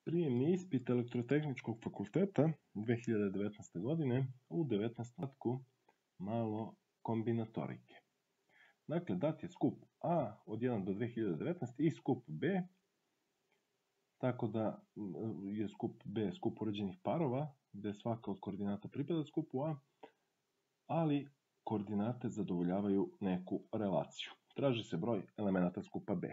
Prijemni ispit Elektrotehničkog fakulteta 2019. godine u 19. slatku malo kombinatorike. Dakle, dat je skup A od 1 do 2019 i skup B, tako da je skup B skup uređenih parova, gde svaka od koordinata pripada skupu A, ali koordinate zadovoljavaju neku relaciju. Traži se broj elemenata skupa B.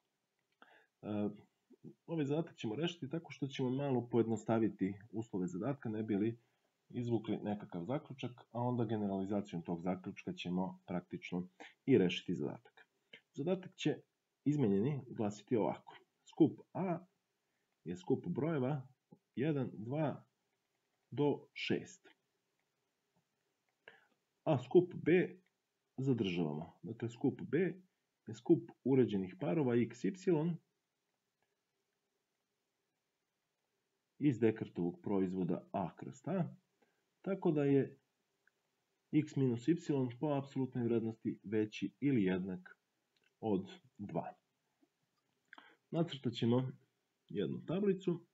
Ovaj zadatak ćemo rešiti tako što ćemo malo pojednostaviti uslove zadatka, ne bi li izvukli nekakav zaključak, a onda generalizacijom tog zaključka ćemo praktično i rešiti zadatak. Zadatak će izmenjeni glasiti ovako. Skup A je skup brojeva 1, 2 do 6. A skup B zadržavamo. Dakle, skup B je skup uređenih parova x, y iz Descartovog proizvoda A kroz A, tako da je x minus y po apsolutnoj vrednosti veći ili jednak od 2. Nacrtat ćemo jednu tablicu.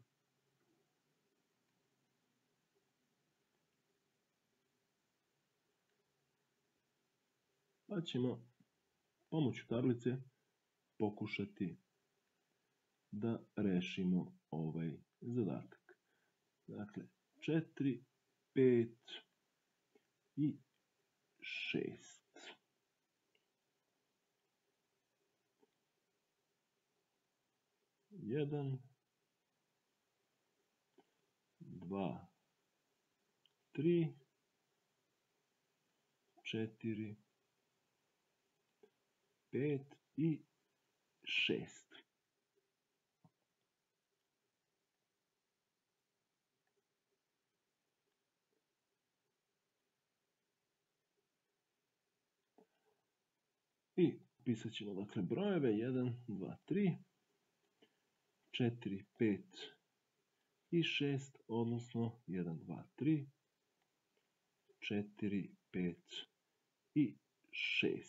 Pa ćemo pomoću tablice pokušati da rešimo ovaj zadatak. Dakle, 4, 5 i 6. Jedan, 2, 3, 4, 5 i 6. I pisat ćemo dakle brojeve 1, 2, 3, 4, 5 i 6, odnosno 1, 2, 3, 4, 5 i 6.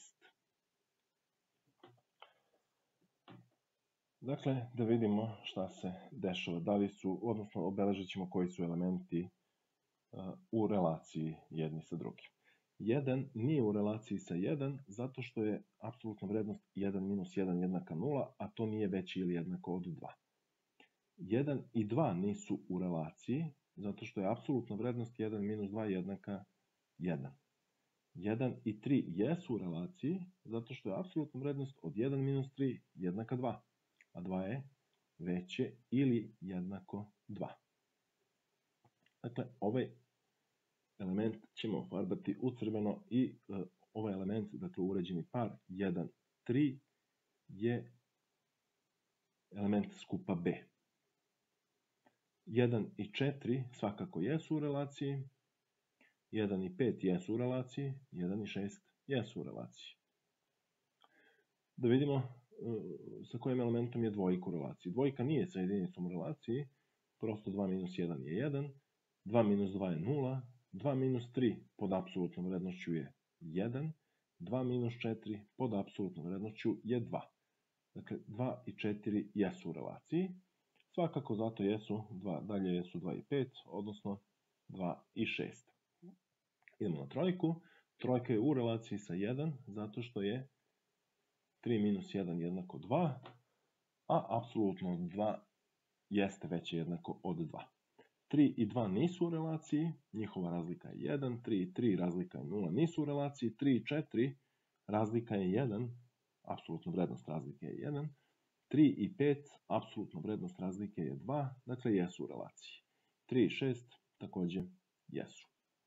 Dakle, da vidimo šta se dešava, da li su, odnosno obeležit ćemo koji su elementi u relaciji jedni sa drugim. 1 nije u relaciji sa 1 zato što je apsolutna vrednost 1 minus 1 jednaka 0, a to nije veće ili jednako od 2. 1 i 2 nisu u relaciji zato što je apsolutna vrednost 1 minus 2 jednaka 1. 1 i 3 jesu u relaciji zato što je apsolutna vrednost od 1 minus 3 jednaka 2, a 2 je veće ili jednako 2. Dakle, ovaj element ćemo farbati u crveno i ovaj element, dakle uređeni par 1, 3 je element skupa B. 1 i 4 svakako jesu u relaciji, 1 i 5 jesu u relaciji, 1 i 6 jesu u relaciji. Da vidimo sa kojim elementom je dvojka u relaciji. Dvojka nije sa jedinicom u relaciji, prosto 2 minus 1 je 1, 2 minus 2 je 0, 2 minus 3 pod apsolutnom vrednošću je 1, 2 minus 4 pod apsolutnom vrednošću je 2. Dakle, 2 i 4 jesu u relaciji. Svakako zato jesu, dalje jesu 2 i 5, odnosno 2 i 6. Idemo na trojku. Trojka je u relaciji sa 1, zato što je 3 minus 1 jednako 2, a apsolutno 2 jeste veće jednako od 2. 3 i 2 nisu u relaciji, njihova razlika je 1, 3 i 3 razlika je 0, nisu u relaciji, 3 i 4 razlika je 1, apsolutna vrednost razlike je 1, 3 i 5 apsolutna vrednost razlike je 2, dakle jesu u relaciji. 3 i 6 takođe jesu.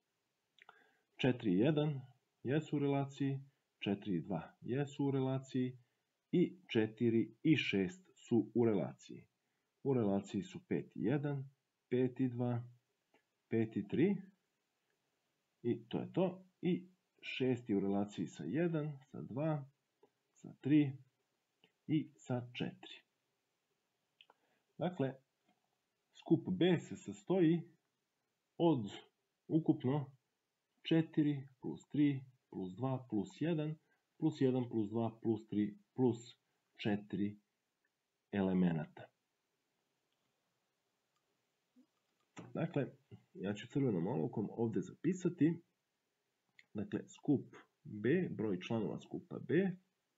4 i 1 jesu u relaciji, 4 i 2 jesu u relaciji i 4 i 6 su u relaciji. U relaciji su 5 i 1, 5 i 2, 5 i 3 i to je to. I 6 je u relaciji sa 1, sa 2, sa 3 i sa 4. Dakle, skup B se sastoji od ukupno 4 plus 3 plus 2 plus 1 plus 1 plus 2 plus 3 plus 4 elemenata. Dakle, ja ću crvenom olovkom ovde zapisati, dakle, skup B, broj članova skupa B,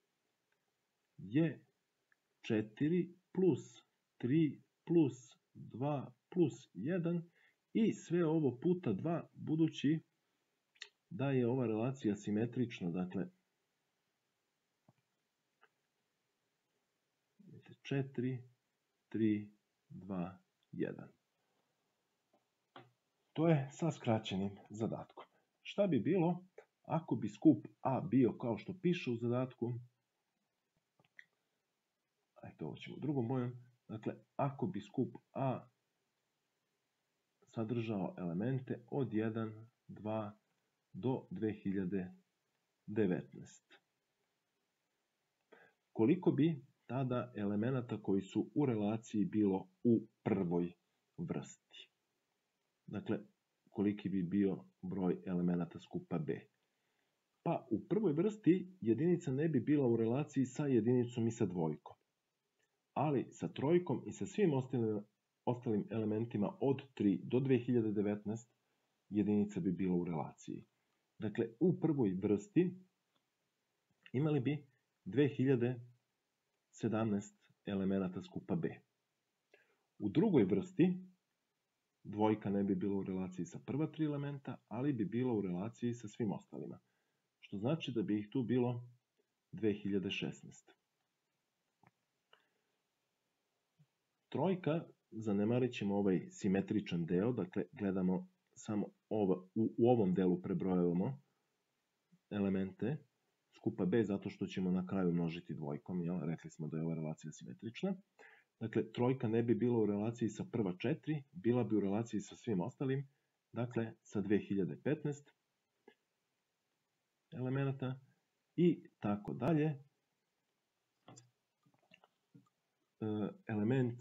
je 4 plus 3 plus 2 plus 1 i sve ovo puta 2, budući da je ova relacija simetrična, dakle 4, 3, 2, 1. To je sa skraćenim zadatkom. Šta bi bilo ako bi skup A bio kao što piše u zadatku? Ajde, ovo ćemo drugom bojom. Dakle, ako bi skup A sadržao elemente od 1, 2 do 2019. Koliko bi tada elemenata koji su u relaciji bilo u prvoj vrsti? Dakle, koliki bi bio broj elemenata skupa B? Pa u prvoj vrsti jedinica ne bi bila u relaciji sa jedinicom i sa dvojkom, ali sa trojkom i sa svim ostalim elementima od 3 do 2019 jedinica bi bila u relaciji. Dakle, u prvoj vrsti imali bi 2017 elemenata skupa B. U drugoj vrsti dvojka ne bi bila u relaciji sa prva 3 elementa, ali bi bila u relaciji sa svim ostalima. Što znači da bi ih tu bilo 2016. Trojka, zanemarit ćemo ovaj simetričan deo, dakle gledamo samo u ovom delu prebrojavamo elemente skupa B zato što ćemo na kraju množiti dvojkom, rekli smo da je ova relacija simetrična. Dakle, trojka ne bi bila u relaciji sa prva 4, bila bi u relaciji sa svim ostalim, dakle sa 2015 elemenata i tako dalje. Element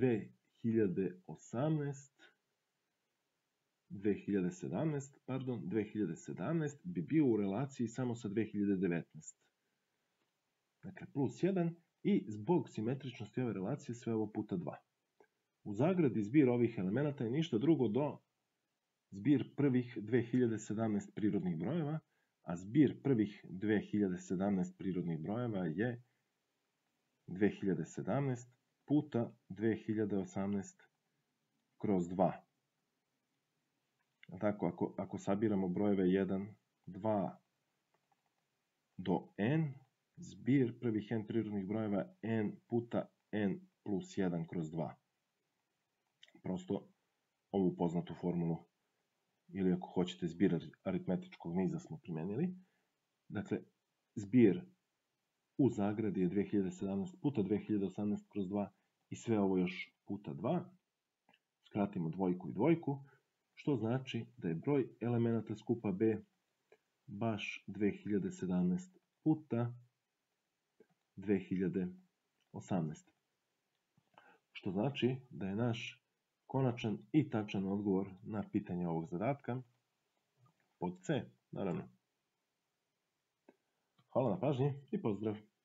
2017 bi bio u relaciji samo sa 2019. Dakle, plus 1 i zbog simetričnosti ove relacije sve ovo puta 2. U zagradi zbir ovih elemenata je ništa drugo do zbir prvih 2017 prirodnih brojeva, a zbir prvih 2017 prirodnih brojeva je 2017 puta 2018 kroz 2. Tako, ako sabiramo brojeve 1, 2 do n, zbir prvih n prirodnih brojeva n puta n plus 1 kroz 2. Prosto ovu poznatu formulu, ili ako hoćete zbir aritmetičkog niza smo primenili. Dakle, zbir u zagradi je 2017 puta 2018 kroz 2 i sve ovo još puta 2. Skratimo dvojku i dvojku, što znači da je broj elemenata skupa B baš 2017 puta 2018. Što znači da je naš konačan i tačan odgovor na pitanje ovog zadatka pod C, naravno. Hvala na pažnji i pozdrav!